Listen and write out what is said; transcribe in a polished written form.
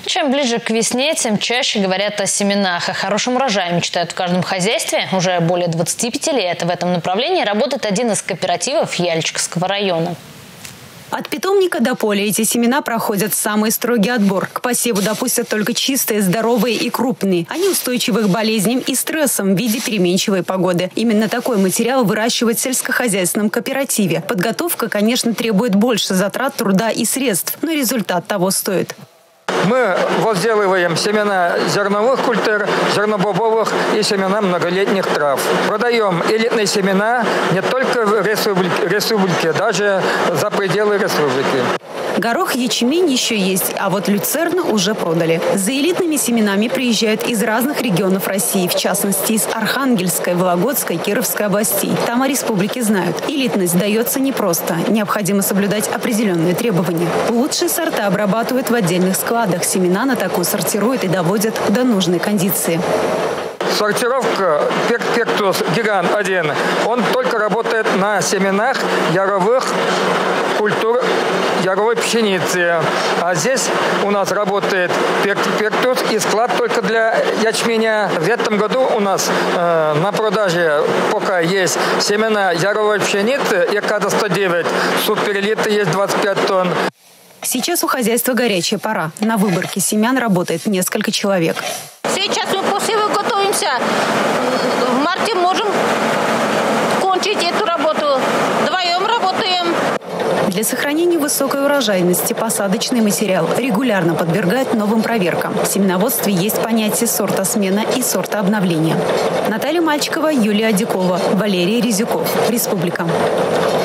Чем ближе к весне, тем чаще говорят о семенах. О хорошем урожае мечтают в каждом хозяйстве. Уже более 25 лет в этом направлении работает один из кооперативов Яльчикского района. От питомника до поля эти семена проходят самый строгий отбор. К посеву допустят только чистые, здоровые и крупные. Они устойчивы к болезням и стрессам в виде переменчивой погоды. Именно такой материал выращивают в сельскохозяйственном кооперативе. Подготовка, конечно, требует больше затрат, труда и средств, но результат того стоит. Мы возделываем семена зерновых культур, зернобобовых и семена многолетних трав. Продаем элитные семена не только в республике, даже за пределы республики. Горох, ячмень еще есть, а вот люцерну уже продали. За элитными семенами приезжают из разных регионов России, в частности из Архангельской, Вологодской, Кировской областей. Там о республике знают. Элитность дается непросто. Необходимо соблюдать определенные требования. Лучшие сорта обрабатывают в отдельных складах. Семена на такую сортируют и доводят до нужной кондиции. Сортировка Пектус Гигант-1, он только работает на семенах яровых культур яровой пшеницы. А здесь у нас работает Пектус и склад только для ячменя. В этом году у нас на продаже пока есть семена яровой пшеницы ЕКАДа-109, суперэлиты есть 25 тонн. Сейчас у хозяйства горячая пора. На выборке семян работает несколько человек. Сейчас мы посеву готовимся. В марте можем кончить эту работу. Вдвоем работаем. Для сохранения высокой урожайности посадочный материал регулярно подвергают новым проверкам. В семеноводстве есть понятие сорта смена и сорта обновления. Наталья Мальчикова, Юлия Адикова, Валерий Резюков. Республика.